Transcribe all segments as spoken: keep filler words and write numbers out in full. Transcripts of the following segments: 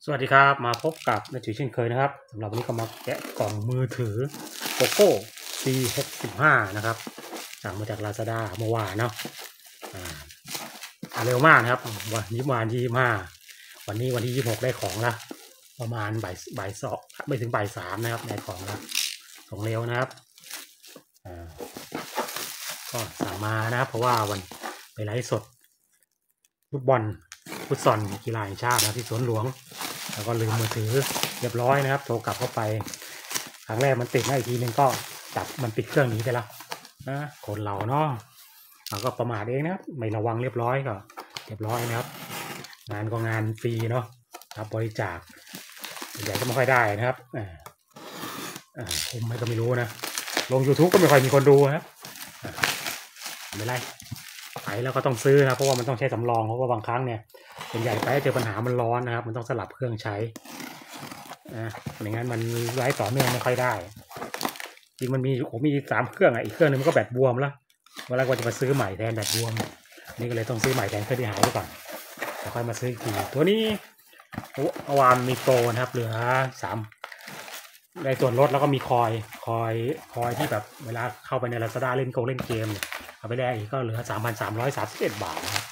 สวัสดีครับมาพบกับนาจุ๋ยเช่นเคยนะครับสำหรับวันนี้ก็มาแกะกล่องมือถือ Poco ซี หกสิบห้า นะครับสั่งมาจาก Lazada เมื่อวานเนาะเร็วมากนะครับวันนี้วันที่ยี่สิบห้าวันนี้วันที่ยี่สิบหกได้ของแล้วประมาณบ่ายบ่ายสองไม่ถึงบ่ายสามนะครับได้ของแล้วของเร็วนะครับก็สั่งมานะครับเพราะว่าวันไปไลฟ์สดฟุตบอลฟุตซอลกีฬาแห่งชาตินะที่สวนหลวงแล้วก็ลืมมือถือเรียบร้อยนะครับโทรกลับเข้าไปครั้งแรกมันติดนะอีกทีนึงก็จับมันปิดเครื่องนี้ไปแล้วนะคนเราเนาะเราก็ประมาทเองนะครับไม่ระวังเรียบร้อยก็เรียบร้อยนะครับงานก็งานฟรีเนาะครับบริจาคใหญ่ก็ไม่ค่อยได้นะครับอ่าอ่าผมไม่ก็ไม่รู้นะลง YouTube ก็ไม่ค่อยมีคนดูนะครับไม่ไรไปแล้วก็ต้องซื้อนะเพราะว่ามันต้องใช้สำรองเพราะว่าบางครั้งเนี่ยเป็นใหญ่ไปเจอปัญหามันร้อนนะครับมันต้องสลับเครื่องใช้นะไม่งั้นมันไร้ต่อเนื่องไม่ค่อยได้จริงมันมีผมมีสามเครื่องอ่ะอีกเครื่องนึงมันก็แบตบวมแล้วเวลาก็จะมาซื้อใหม่แทนแบตบวมนี่ก็เลยต้องซื้อใหม่แทนเครื่องที่หายไปก่อนแล้วค่อยมาซื้ออีกทีตัวนี้เมื่อวานมีโปรนะครับเหลือสามได้ส่วนลดแล้วก็มีคอยคอยคอยที่แบบเวลาเข้าไปใน Lazada เล่นโกงเล่นเกมเนี่ยเอาไปแลกอีกก็เหลือ สามพันสามร้อยสามสิบเอ็ด บาทนะครับ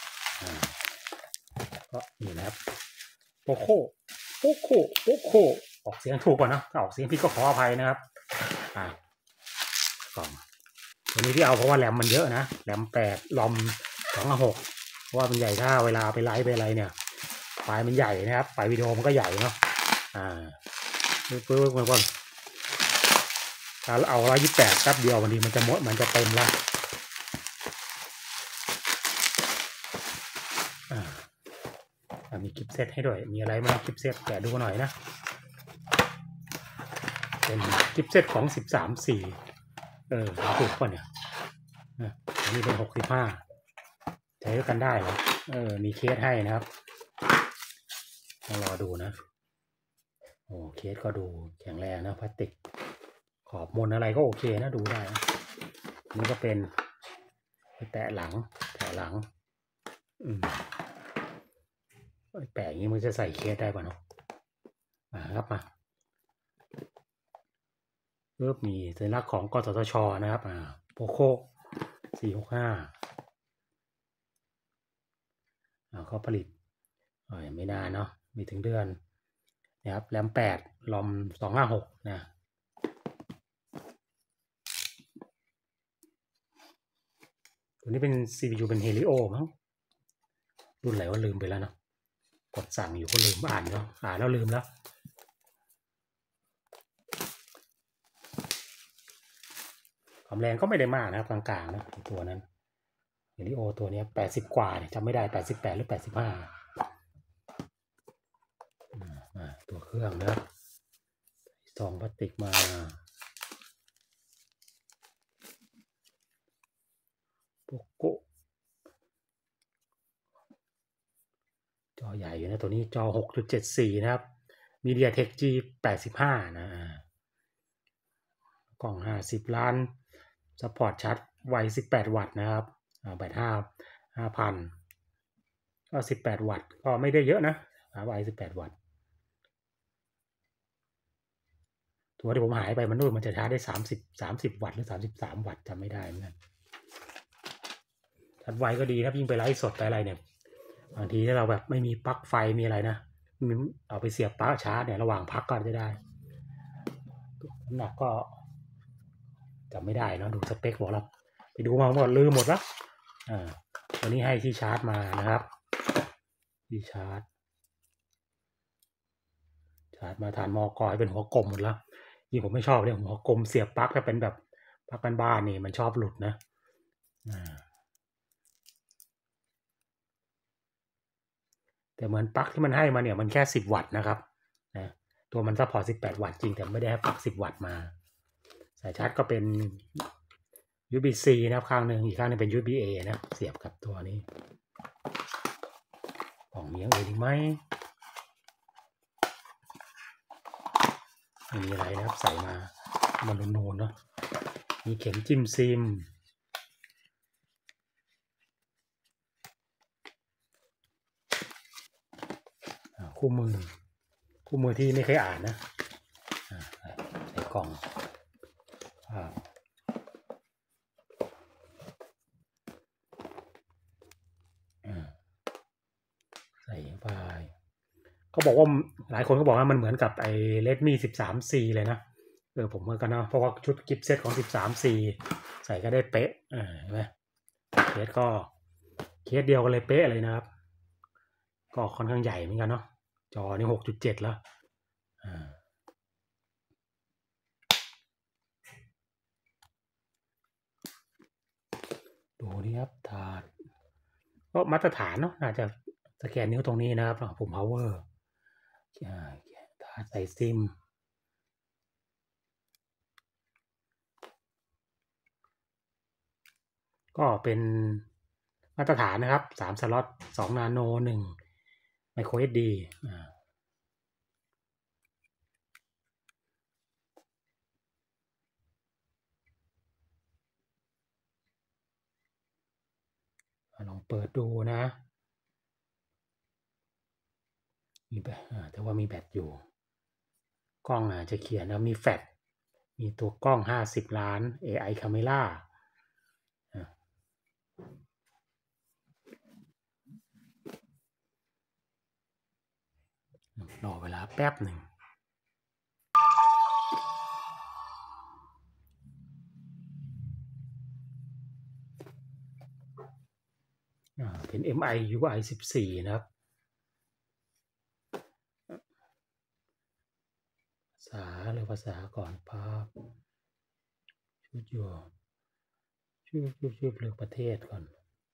ก็นี่นะครับโปโคโปโคโปโคออกเสียงถูกกว่านะถ้าออกเสียงพี่ก็ขออภัยนะครับอ่ากล่องตัวนี้ที่เอาเพราะว่าแรมมันเยอะนะแรมแปดลอมสองหกเพราะว่ามันใหญ่ถ้าเวลาไปไลฟ์ไปอะไรเนี่ยไฟล์มันใหญ่นะครับไฟล์วิดีโอมันก็ใหญ่เนาะอ่าเพื่อเพื่อก่อนถ้าเอาร้อยยี่สิบแปดแป๊บเดียววันนี้มันจะหมดมันจะเต็มแล้วมีกิฟต์เซตให้ด้วยมีอะไรมากิฟต์เซตแกะดูหน่อยนะเป็นกิฟต์เซตของสิบสามสี่เออถูกป่ะเนี่ยอันนี้เป็นหกสิบห้าใช้กันได้เหรอเออมีเคสให้นะครับรอดูนะโอ้เคสก็ดูแข็งแรงนะพลาสติกขอบมนอะไรก็โอเคนะดูได้นะนี่ก็เป็นแตะหลังแตะหลังอืมแปะอย่างนี้มันจะใส่เคสได้ป่ะเนาะมาครับมาเริ่มมีสัญลักษณ์ของกสทชนะครับอ่าโปโคสี่หกห้าอ่าเขาผลิตอ๋อไม่นานเนาะมีถึงเดือนนะครับแรมแปดลอมสองห้าหกนะตัวนี้เป็น ซี พี ยู เป็น Helio มั้งรุ่นไหนว่าลืมไปแล้วเนาะกดสั่งอยู่ก็ลืมอ่านแล้วอ่านแล้วลืมแล้วความแรงก็ไม่ได้มากนะครับกลางๆนะตัวนั้นเฮลิโอตัวนี้แปดสิบกว่าเนี่ยจำไม่ได้แปดสิบแปดหรือแปดสิบห้าตัวเครื่องนะซองพลาสติกมาโปโกจอใหญ่อยู่นะตัวนี้จอ หกจุดเจ็ดสี่ นะครับ MediaTek จี แปดสิบห้า นะกล่องห้าสิบล้านซัพพอร์ตชาร์จไวสิบแปดวัตต์นะครับแบตห้า ห้าพันก็สิบแปดวัตต์ก็ไม่ได้เยอะนะไวสิบแปดวัตต์ตัวที่ผมหายไปมันนู่นมันจะชาร์จได้สามสิบ สามสิบวัตต์หรือสามสิบสามวัตต์จำไม่ได้เหมือนกันชาร์จไวก็ดีครับยิ่งไปไลฟ์สดไปอะไรเนี่ยบางทีถ้าเราแบบไม่มีปลั๊กไฟมีอะไรนะเอาไปเสียบปลั๊กชาร์จเนี่ยระหว่างพักก็จะได้น้ำหนักก็จำไม่ได้เนาะดูสเปคบอกเราไปดูมาหมดลืมหมดแล้วอ่าวันนี้ให้ที่ชาร์จมานะครับที่ชาร์จชาร์จมาฐานมอกให้เป็นหัวกลมหมดแล้วยิ่งผมไม่ชอบเลยหัวกลมเสียบปลั๊กถ้าเป็นแบบปลั๊กบ้านๆนี่มันชอบหลุดนะอ่าแต่เหมือนปลั๊กที่มันให้มาเนี่ยมันแค่สิบวัตต์นะครับนะตัวมันซัพพอร์ตสิบแปดวัตต์จริงแต่ไม่ได้ให้ปลั๊กสิบวัตต์มาสายชาร์จก็เป็น ยู บี ซี นะครับข้างหนึ่งอีกข้างนึงเป็น ยู บี เอ นะเสียบกับตัวนี้ของมีอย่างอื่นอีกไหมไม่มีอะไรนะครับใส่มามันนูนๆเนาะมีเข็มจิ้มซิมคู่มือคู่มือที่ไม่เคยอ่านนะใส่กล่องใส่ไปเขาบอกว่าหลายคนก็บอกว่ามันเหมือนกับไอ้ Redmi สิบสาม ซี เลยนะเออผมเหมือนกันนะเพราะว่าชุดกิฟต์เซตของสิบสาม ซี ใส่ก็ได้เป๊ะอ่าเห็นไหมเคสก็เคสเดียวกันเลยเป๊ะเลยนะครับก็ค่อนข้างใหญ่เหมือนกันเนาะจอนี่ หกจุดเจ็ด แล้วอ่าดูนี่ครับถาดก็มาตรฐานเนาะน่าจะสแกนนิ้วตรงนี้นะครับปุ่ม power ถาดใส่ซิมก็เป็นมาตรฐานนะครับสามสล็อตสองนาโนหนึ่งไมโคร เอส ดี อ่าลองเปิดดูนะมีแบตแต่ว่ามีแบตอยู่กล้องอาจจะเขียนนะมีแฟลชมีตัวกล้องห้าสิบล้าน เอ ไอ Camera รอเวลาแป๊บหนึ่งเป็น เอ็ม ไอ ยู ไอ สิบสี่นะครับภาษาเลยภาษาก่อนภาพชุดอยู่ชื่อชื่อชื่อเลือกประเทศก่อน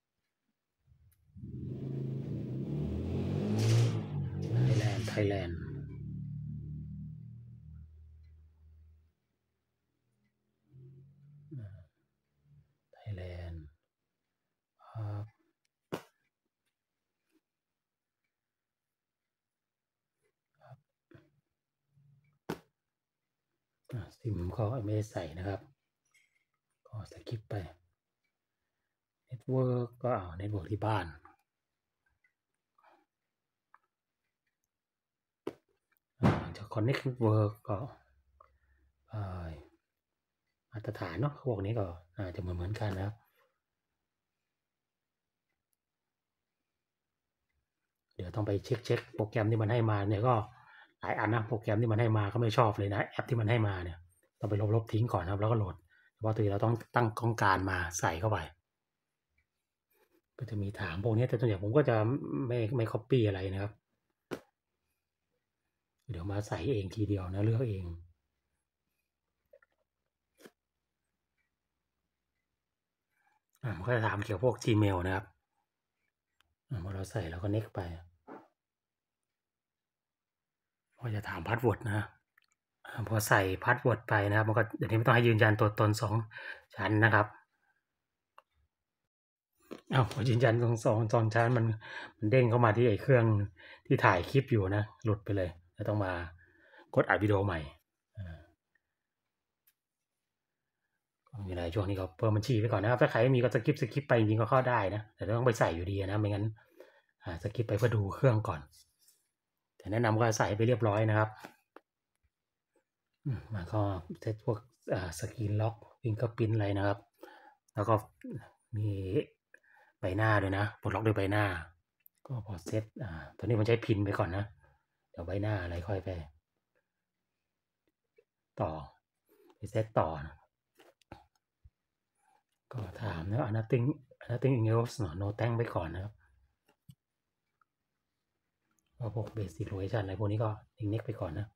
ไทยแลนด์ไทยแลนด์ไทยแลนด์ภาพซิมก็ไม่ได้ใส่นะครับก็สกิปไปเน็ตเวิร์กก็เอาเน็ตเวิร์กที่บ้านจะ connect network ก็มาตรฐานเนาะพวกนี้ก็อาจจะเหมือนเหมือนกันนะครับเดี๋ยวต้องไปเช็คเช็คโปรแกรมที่มันให้มาเนี่ยก็หลายอันนะโปรแกรมที่มันให้มาก็ไม่ชอบเลยนะแอปที่มันให้มาเนี่ยต้องไปลบๆทิ้งก่อนครับแล้วก็โหลดเพราะว่าตัวนี้เราต้องตั้งต้องการมาใส่เข้าไปก็จะมีถามพวกนี้แต่ส่วนใหญ่ผมก็จะไม่ไม่คัปปี้อะไรนะครับเดี๋ยวมาใส่เองทีเดียวนะเลือกเองอ่ามันก็จะถามเกี่ยวกับพวก Gmail นะครับพอเราใส่แล้วก็ next ไปก็จะถามพาสเวิร์ดนะพอใส่พาสเวิร์ดไปนะครับมันก็เดี๋ยวนี้ไม่ต้องให้ยืนยันตัวตนสองชั้นนะครับอ้าวพอยืนยันสองสองสองชั้นมันมันเด้งเข้ามาที่ไอ้เครื่องที่ถ่ายคลิปอยู่นะหลุดไปเลยแล้วต้องมากดอัดวิดีโอใหม่มีอะไรช่วงนี้ก็เพิ่มบัญชีไปก่อนนะครับถ้าใครไม่มีก็สกิปสกิปไปจริงๆก็เข้าได้นะแต่ต้องไปใส่อยู่ดีนะไม่งั้นสกิปไปเพื่อดูเครื่องก่อนแต่แนะนำก็ใส่ไปเรียบร้อยนะครับมันก็เซตพวกสกรีนล็อกฟิงเกอร์พิ้นอะไรนะครับแล้วก็มีใบหน้าด้วยนะปลดล็อกด้วยใบหน้าก็พอเซตอ่าตัวนี้มันใช้พินไปก่อนนะเดี๋ยวใบหน้าอะไรค่อยไปต่อไปเซตต่อนะก็ถามนะ nothing nothing else เนาะ no thank ไปก่อนนะครับก็พวก basic location อะไรพวกนี้ก็ทิ้ง next ไปก่อนนะ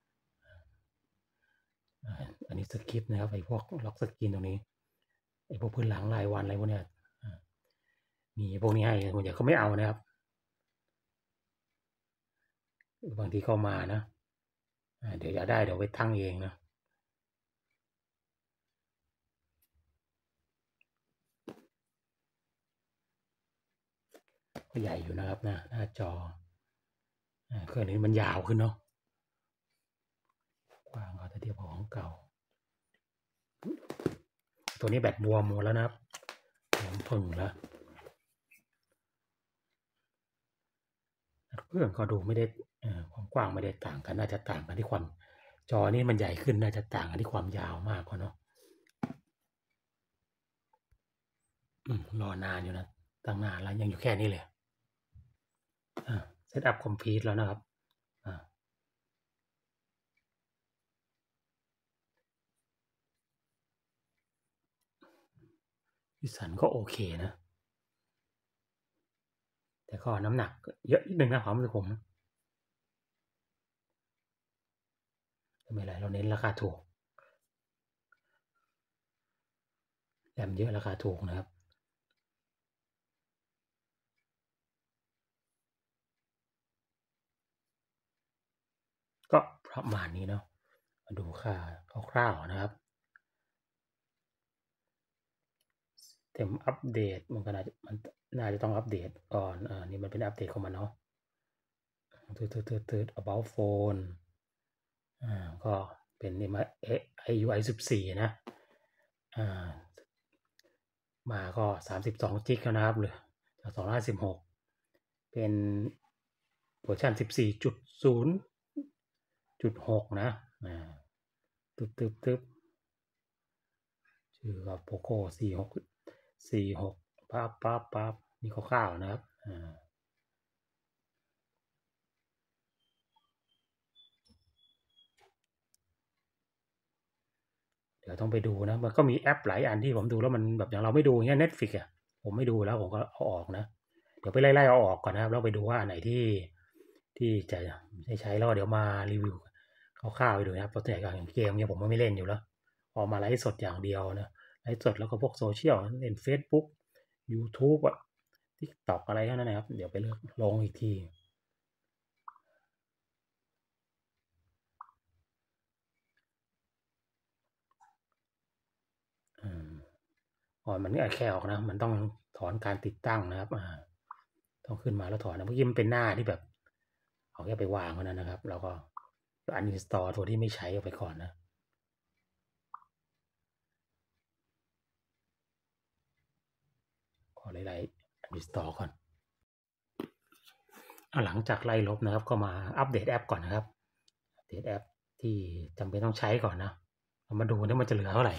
อันนี้สคริปต์นะครับไอ้พวกล็อกสกรีนตรงนี้ไอ้พวกพื้นหลังรายวันอะไรพวกเนี้ยมีพวกนี้ให้คนใหญ่เขาไม่เอานะครับบางทีเข้ามานะเดี๋ยวอยากได้เดี๋ยวไปทั้งเองนะก็ใหญ่อยู่นะครับนะหน้าจอเครื่องนี้มันยาวขึ้นเนาะกว้างก็จะเทียบกับของเก่าตัวนี้แบตบวมหมดแล้วนะครับผมพึ่งแล้วเครื่องก็ดูไม่ได้กว้างไม่ได้ต่างกันน่าจะต่างกันที่ความจอนี่มันใหญ่ขึ้นน่าจะต่างกันที่ความยาวมากกว่าเนาะอืมรอนานอยู่นะตั้งนานแล้วยังอยู่แค่นี้เลยอ่าเซตอัพคอมพลีทแล้วนะครับอ่าวิสันก็โอเคนะแต่ก็น้ำหนักเยอะนิดนึงนะความรู้สึกผมไม่เป็นไรเราเน้นราคาถูกแรมเยอะราคาถูกนะครับก็ประมาณนี้เนาะมาดูค่าคร่าวๆนะครับเต็มอัปเดตมันก็น่าจะมันน่าจะต้องอัปเดตก่อนอ่านี่มันเป็นอัปเดตของมันเนาะตืดตืดตืดตืด about phone อ่าก็เป็นนี่มา ไอ ยู ไอ สิบสี่นะอ่ามาก็สามสิบสองจิกแล้วนะครับหรือจากสองร้อยห้าสิบหกเป็นเวอร์ชันสิบสี่จุดศูนย์จุดหกนะอ่าตึ๊บตึ๊บตึ๊บชื่อว่า Poco สี่หกสี่หกปั๊บปั๊บปั๊บนี่คร่าวๆนะครับอ่าเดี๋ยวต้องไปดูนะมันก็มีแอปหลายอันที่ผมดูแล้วมันแบบอย่างเราไม่ดูเงี้ย Netflix อ่ะผมไม่ดูแล้วผมก็เอาออกนะเดี๋ยวไปไล่ๆเอาออกก่อนนะครับแล้วไปดูว่าอันไหนที่ที่จะได้ใช้แล้วเดี๋ยวมารีวิวคร่าวๆไปดูนะครับเพราะแต่อย่างเกมเนี่ยผมไม่เล่นอยู่แล้วออกมาไลฟ์สดอย่างเดียวนะไลฟ์สดแล้วก็พวกโซเชียลเล่น Facebook YouTube อ่ะ TikTok อะไรเท่านั้นนะครับเดี๋ยวไปเลือกลงอีกทีอืมอ๋อมันไม่แค่ออกนะมันต้องถอนการติดตั้งนะครับอ่าต้องขึ้นมาแล้วถอนนะเมื่อกี้มันเป็นหน้าที่แบบเอาแค่ไปวางเท่านั้นนะครับแล้วก็อันอินสตอลตัวที่ไม่ใช้ออกไปก่อนนะขอไล่ๆอันอินสตอลก่อนหลังจากไล่ลบนะครับก็มาอัปเดตแอปก่อนนะครับอัปเดตแอปที่จำเป็นต้องใช้ก่อนนะเรามาดูว่ามันจะเหลือเท่าไหร่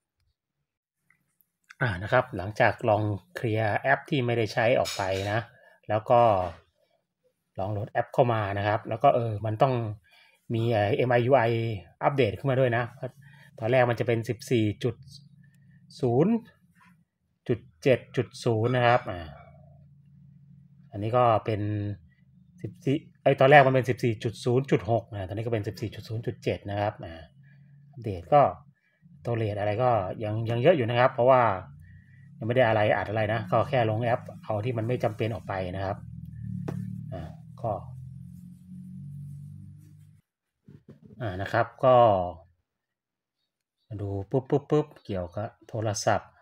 อ่านะครับหลังจากลองเคลียร์แอปที่ไม่ได้ใช้ออกไปนะแล้วก็ลองโหลดแอปเข้ามานะครับแล้วก็เออมันต้องมี เอ็ม ไอ ยู ไอ อัปเดตขึ้นมาด้วยนะตอนแรกมันจะเป็น สิบสี่จุดศูนย์จุดเจ็ดจุดศูนย์ นะครับอ่าอันนี้ก็เป็นสิบสี่ไอตอนแรกมันเป็น สิบสี่จุดศูนย์จุดหก นะตอนนี้ก็เป็น สิบสี่จุดศูนย์จุดเจ็ด นะครับอ่าอัปเดตก็ตัวเลทอะไรก็ยังยังเยอะอยู่นะครับเพราะว่ายังไม่ได้อะไรอัดอะไรนะก็แค่ลงแอปเอาที่มันไม่จำเป็นออกไปนะครับอ่าก็อ่านะครับก็มาดูปุ๊บปุ๊บปุ๊บเกี่ยวกับโทรศัพท์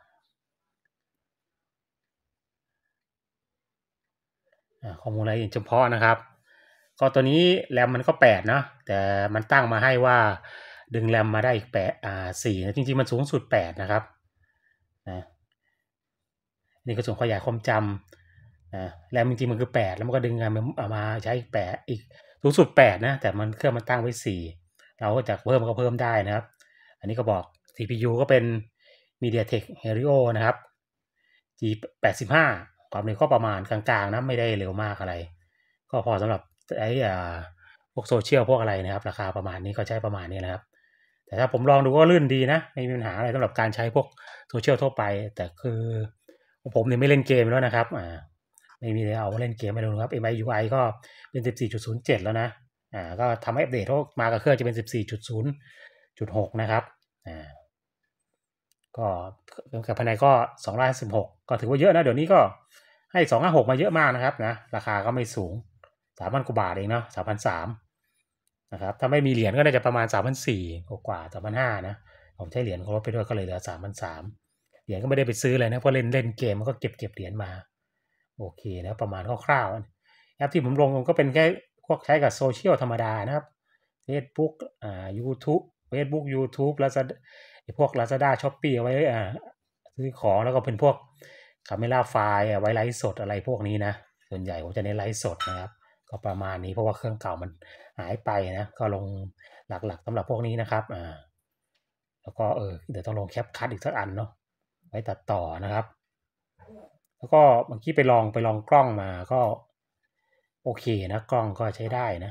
ข้อมูลอะไรเฉพาะนะครับก็ตัวนี้แรมมันก็แปดนะแต่มันตั้งมาให้ว่าดึงแรมมาได้อีกแปดอ่าสี่นะจริงๆมันสูงสุดแปดนะครับนะนี่ก็ส่วนขยายความจำนะแรมจริงๆมันคือแปดแล้วมันก็ดึงแรมมาใช้อีกแปดอีกสูงสุดแปดนะแต่มันเครื่องมันตั้งไว้สี่เราก็จะเพิ่มก็เพิ่มได้นะครับอันนี้ก็บอก ซี พี ยู ก็เป็น MediaTek Helio นะครับ จี แปดสิบห้า ความเร็วก็ประมาณกลางๆนะไม่ได้เร็วมากอะไรก็พอสำหรับไอ้พวกโซเชียลพวกอะไรนะครับราคาประมาณนี้ก็ใช้ประมาณนี้นะครับแต่ถ้าผมลองดูก็ลื่นดีนะไม่มีปัญหาอะไรสำหรับการใช้พวกโซเชียลทั่วไปแต่คือผมเนี่ยไม่เล่นเกมแล้วนะครับอ่าไม่มีเลยเอาเล่นเกมไม่รู้ครับ เอ็ม ไอ ยู ไอ ก็เป็น สิบสี่จุดศูนย์เจ็ด แล้วนะอ่าก็ทำให้อัปเดตมากับเครื่องจะเป็น สิบสี่จุดศูนย์จุดหก นะครับอ่าก็กับภายในก็สองร้อยห้าสิบหกก็ถือว่าเยอะนะเดี๋ยวนี้ก็ให้สองร้อยห้าสิบหกมาเยอะมากนะครับนะราคาก็ไม่สูง สามพัน กว่าบาทเองเนาะ สามพันสามร้อย นะครับถ้าไม่มีเหรียญก็น่าจะประมาณ สามพันสี่ร้อย กว่า สามพันห้าร้อย นะผมใช้เหรียญเขาลดไปด้วยก็เลยเหลือ สามพันสามร้อย เหรียญก็ไม่ได้ไปซื้อเลยนะเพราะเล่นเล่นเกมมันก็เก็บเก็บเหรียญมาโอเคนะประมาณคร่าวๆแอปที่ผมลงก็เป็นแค่พวกใช้กับโซเชียลธรรมดานะครับ Facebook อ่า YouTube Facebook YouTube แล้วจะพวก Lazada Shopee เอาไว้อ่าซื้อของแล้วก็เป็นพวกคาเมล่าไฟล์ไว้ไลฟ์สดอะไรพวกนี้นะส่วนใหญ่ผมจะเน้นไลฟ์สดนะครับก็ประมาณนี้เพราะว่าเครื่องเก่ามันหายไปนะก็ลงหลักๆสำหรับพวกนี้นะครับอ่าแล้วก็เออเดี๋ยวต้องลงแคปคัทอีกสักอันเนาะไว้ตัดต่อนะครับแล้วก็เมื่อกี้ไปลองไปลองกล้องมาก็โอเคนะกล้องก็ใช้ได้นะ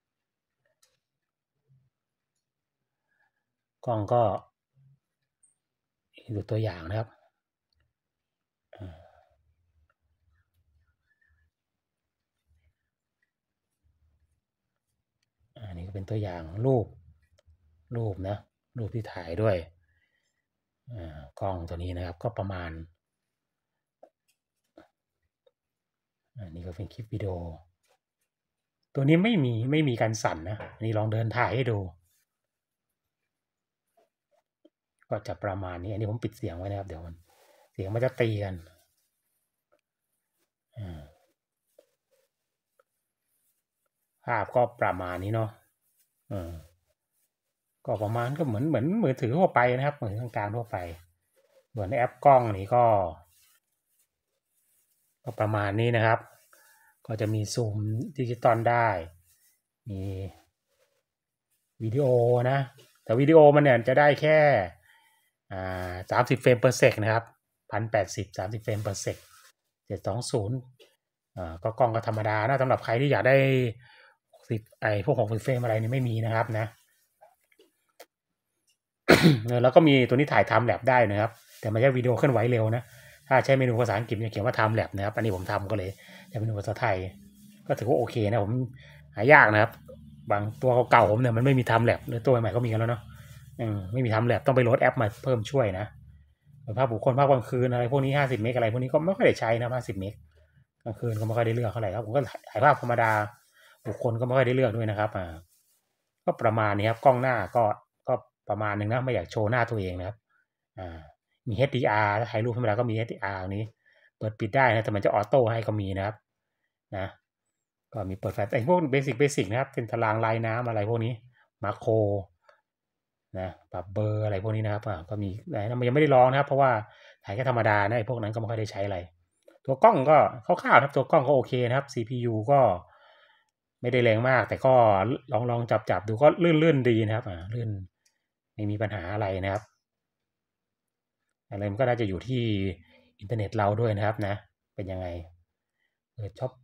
กล้องก็ดูตัวอย่างนะครับอันนี้ก็เป็นตัวอย่างรูปรูปนะรูปที่ถ่ายด้วยกล้องตัวนี้นะครับก็ประมาณอันนี้ก็เป็นคลิปวิดีโอตัวนี้ไม่มีไม่มีการสั่นนะอันนี้ลองเดินถ่ายให้ดูก็จะประมาณนี้อันนี้ผมปิดเสียงไว้นะครับเดี๋ยวมันเสียงมันจะตีกันภาพก็ประมาณนี้เนาะก็ประมาณก็เหมือนเหมือนมือถือทั่วไปนะครับมือถือกลางทั่วไปเหมือนแอปกล้องนี่ก็ก็ประมาณนี้นะครับก็จะมีซูมดิจิตอลได้มีวิดีโอนะแต่วิดีโอมันเนี่ยจะได้แค่อ่าสามสิบเฟรม per sec นะครับพันแปดสิบสามสิบเฟรม per sec เจ็ดสองศูนย์อ่าก็กล้องก็ธรรมดานะสำหรับใครที่อยากได้สิบไอพวกหกสิบเฟรมอะไรนี่ไม่มีนะครับนะ แล้วก็มีตัวนี้ถ่าย time lapse ได้นะครับแต่ไม่ใช่วิดีโอเคลื่อนไหวเร็วนะถ้าใช้เมนูภาษาอังกฤษจะเขียนว่า time lapse นะครับอันนี้ผมทำก็เลยใช้เมนูภาษาไทยก็ถือว่าโอเคนะผมหายากนะครับบางตัวเก่าๆผมเนี่ยมันไม่มี time lapse หรือตัวใหม่ก็มีกันแล้วเนาะไม่มี time lapse ต้องไปโหลดแอปมาเพิ่มช่วยนะภาพบุคคลภาพกลางคืนอะไรพวกนี้ห้าสิบเมกอะไรพวกนี้ก็ไม่ค่อยได้ใช้นะห้าสิบเมกกลางคืนก็ไม่ค่อยได้เลือกเท่าไหร่ครับผมก็ถ่ายภาพธรรมดาบุคคลก็ไม่ค่อยได้เลือกด้วยนะครับอ่าก็ประมาณนี้ครับกล้องหน้าก็ก็ประมาณนึงนะไม่อยากโชว์หน้าตัวเองนะครับอ่ามี เอช ดี อาร์ ถ่ายรูปธรรมดาก็มี เอช ดี อาร์ นี้เปิดปิดได้นะแต่มันจะออโต้ให้ก็มีนะครับนะก็มีเปิดแฟลชไอ้พวกเบสิกเบสิกนะครับเป็นตารางลายน้ำอะไรพวกนี้มาโครนะปรับเบอร์อะไรพวกนี้นะครับก็มีแต่มันยังไม่ได้ลองนะครับเพราะว่าถ่ายแค่ธรรมดานะไอ้พวกนั้นก็ไม่ค่อยได้ใช้อะไรตัวกล้องก็คร่าวๆครับตัวกล้องก็โอเคนะครับ ซี พี ยู ก็ไม่ได้แรงมากแต่ก็ลองลองจับจับดูก็ลื่นๆดีนะครับอ่าลื่นไม่มีปัญหาอะไรนะครับอะไรมันก็น่าจะอยู่ที่อินเทอร์เน็ตเราด้วยนะครับนะเป็นยังไงเปิดช็อป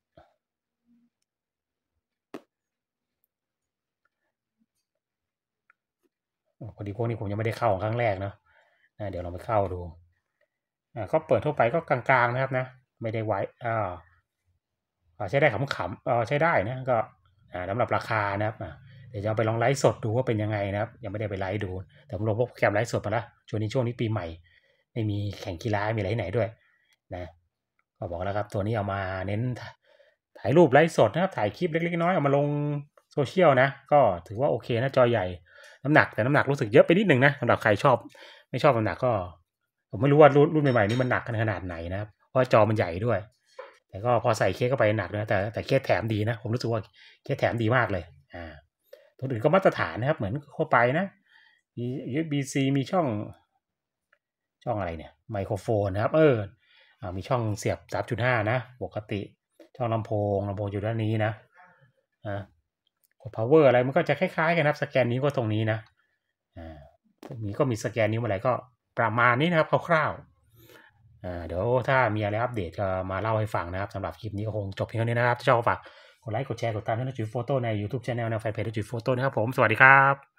พอดีพวกนี้ผมยังไม่ได้เข้าครั้งแรกเนาะนะเดี๋ยวลองไปเข้าดูอ่าก็เปิดทั่วไปก็กลางๆนะครับนะไม่ได้ไว้อ่าใช้ได้ขำๆเออใช้ได้นะก็อ่าสำหรับราคานะครับอ่าเดี๋ยวจะไปลองไลฟ์สดดูว่าเป็นยังไงนะครับยังไม่ได้ไปไลฟ์ดูแต่ผมลงพวกแคมไลฟ์สดมาแล้วช่วงนี้ช่วงนี้ปีใหม่ไม่มีแข่งกีฬามีอะไรที่ไหนด้วยนะก็บอกแล้วครับตัวนี้เอามาเน้นถ่ายรูปไลฟ์สดนะครับถ่ายคลิปเล็กๆน้อยๆเอามาลงโซเชียลนะก็ถือว่าโอเคนะจอใหญ่น้ำหนักแต่น้ำหนักรู้สึกเยอะไปนิดนึงนะสำหรับใครชอบไม่ชอบน้ำหนักก็ผมไม่รู้ว่ารุ่นรุ่นใหม่ๆนี้มันหนักขนาดไหนนะครับเพราะจอมันใหญ่ด้วยแต่ก็พอใส่เคสเข้าไปหนักนะแต่แต่เคสแถมดีนะผมรู้สึกว่าเคสแถมดีมากเลยอ่าตัวอื่นก็มาตรฐานนะครับเหมือนทั่วไปนะมี ยู เอส บี ซี มีช่องช่องอะไรเนี่ยไมโครโฟนนะครับเออมีช่องเสียบ สามจุดห้า นะปกติช่องลำโพงลำโพงอยู่ด้านนี้นะอ่ากด power อะไรมันก็จะคล้ายๆกันครับสแกนนิ้วก็ตรงนี้นะอ่าตรงนี้ก็มีสแกนนิ้วอะไรก็ประมาณนี้นะครับคร่าวๆอ่าเดี๋ยวถ้ามีอะไรอัปเดตก็มาเล่าให้ฟังนะครับสำหรับคลิปนี้ก็คงจบเพียงเท่านี้นะครับถ้าชอบฝากกดไลค์กดแชร์กดตามให้จุดโฟโต้ใน YouTube Channel ในแฟนเพจจุดโฟโต้นะครับผมสวัสดีครับ